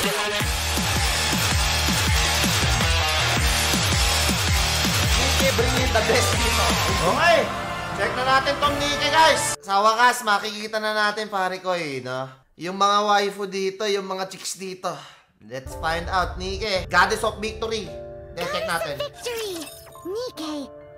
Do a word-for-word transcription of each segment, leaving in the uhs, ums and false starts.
Nike bringing the best dito. Okay. Check na natin tong Nike, guys. Sa wakas, makikita na natin, pare ko, eh, no? Yung mga waifu dito, yung mga chicks dito. Let's find out, Nike. Goddess of Victory. Let's check natin. Victory! Nike!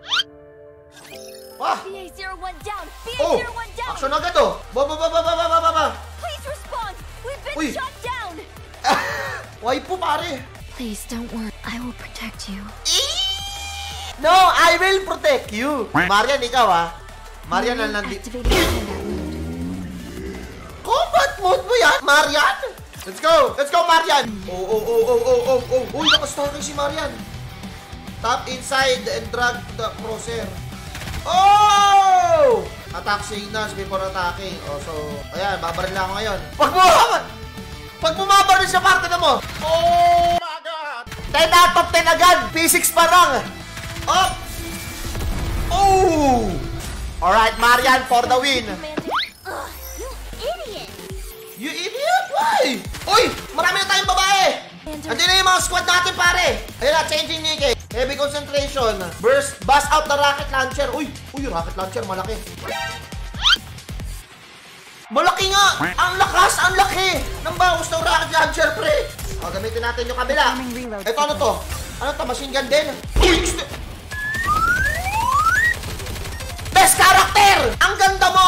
Wah! B A zero one down! B A Oh! zero one down! Action agad, oh! Ba, ba, ba, ba, ba, ba, ba, ba. Please respond! We've been Uy. shot down! Waifu, pare. Please don't worry. I will protect you. No, I will protect you. Marian, ikaw, ah. Marian, na nandito. Activating combat mode. Combat mode mo yan, Marian? Let's go! Let's go, Marian! Oh, oh, oh, oh, oh, oh, oh. Uy, nakastalking si Marian. Tap inside and drag the crosshair. Oh! Attack signals before attacking. Oh, so, ayan, babaril lang ako ngayon. Pag bumabaril! Pag bumabaril siya, parte na mo. Oh my God! ten out of ten agad! P six pa lang! Up! Oh! Alright, Marian, for the win. Ugh, you idiot! You idiot! Why? Uy! Marami na tayong babae! Andiyan na yung mga squad natin, pare! Ayun na, changing Nike. Heavy concentration. Burst, bust out the rocket launcher. Uy! Uy, rocket launcher, malaki. Malaki nga! Ang lakas! Ang laki! Nang bawas ng rocket launcher, pre! O, gamitin natin yung kabila. Ito, ano to? Ano to? Machine gun din? Uy! Best character! Ang ganda mo!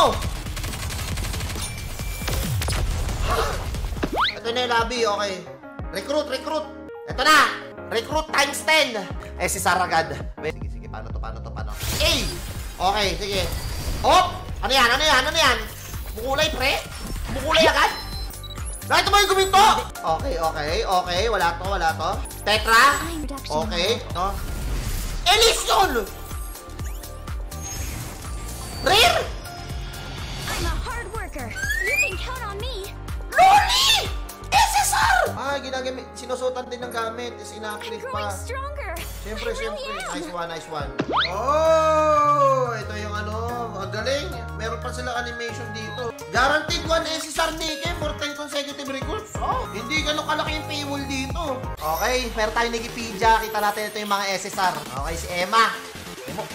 Ito na yung lobby, okay. Recruit, recruit. Ito na. Recruit times ten. Eh, si Saragad. Wait, sige, sige. Paano to, paano to, paano? A! Okay, sige. Oh! Ano yan, ano yan, ano yan? Bukulay, pre? Bukulay agad? Nakita mo yung guminto? Okay, okay, okay. Wala to, wala to. Tetra? Okay, no. Elysion! Rare? I'm a hard worker. You can count on me. Loli! S S R! Ah, ginagamit. Sinusutan din ng gamit. Is I'm inactive growing pa. stronger. Siyempre, I really siyempre. am. Nice one, nice one. Oh! Ito yung ano, ang galing. Meron pa sila animation dito. Guaranteed one S S R Nike for ten consecutive recruits. Oh, hindi ganun kalaki yung paywall dito. Okay, meron tayong Nikipedia. Kita natin ito yung mga S S R. Okay, si Emma. Emo.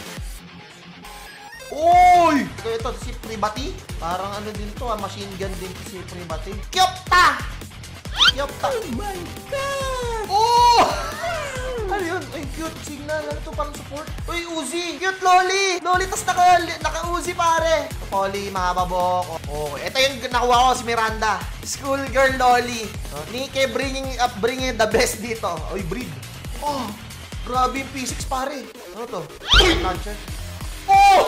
Uy! Ito, ito, si Privati. Parang ano din to, ah, machine gun din to si Privati. Kyopta! Kyopta! Oh my God! Oh! Ano yun? Ay, cute signal. Ano to, parang support? Uy, Uzi! Cute, Loli! Loli, tas naka, naka-Uzi, pare. Poli, mahababok. Okay. Ito yung nakuha ko, si Miranda. Schoolgirl Loli. Nike bringing up, bringing the best dito. Uy, breed. Oh! Grabe yung P six, pare. Ano to? Launcher. Oh!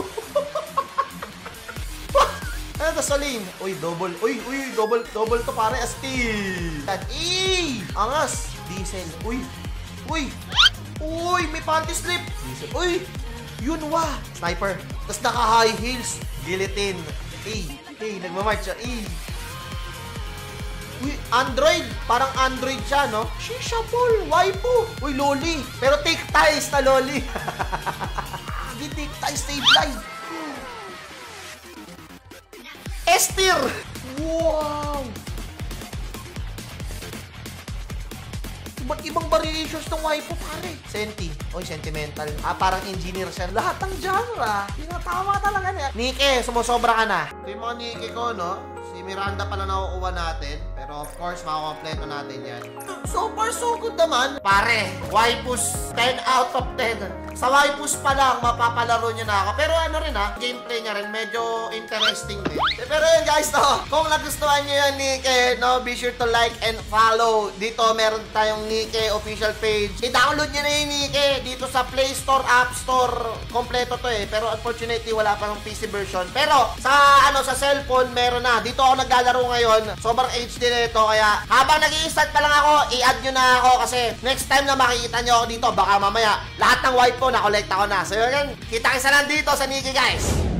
Ano to, Salim? Uy, double. Uy, uy, double, double to, pare. Asti. E! Angas. Diesel. Uy. Uy. Uy, may panty slip. Diesel. Uy. Yun, wa. Sniper. Tapos naka-high heels. Guillotine. E. E. Nagmamarch siya. E. Uy, Android. Parang Android siya, no? Shisha ball. Waifu. Uy, Loli. Pero take ties na Loli. Take ties, stay blind. Estir! Wow! Iba't ibang variations ng waifu, pare. Senti. Oy, sentimental. Ah, parang engineer siya. Lahat ng genre. Tinatawa talaga niya. Nike, sumusobra ka na. Ito yung mga Nike ko, no? Si Miranda pala nakukuha natin. Pero of course, makakompleto natin yan. So far, so good naman. Pare, waifus ten out of ten. Sa waifus pa lang, mapapalaro nyo na ako. Pero ano rin ha, gameplay niya rin, medyo interesting din. Pero yun guys, no, kung nagustuhan nyo yan, Nike, no, be sure to like and follow. Dito, meron tayong Nike official page. I-download nyo na yung Nike dito sa Play Store, App Store. Kompleto to eh. Pero unfortunately, wala pa ng P C version. Pero sa, ano, sa cellphone, meron na. Dito ako naglalaro ngayon. Sobrang H D na ito. Kaya habang nag-i-install pa lang ako, i-add nyo na ako kasi next time na makikita nyo ako dito, baka mamaya lahat ng wipe ko na-collect ako na. So yun, kita-kisa lang dito sa Nike guys.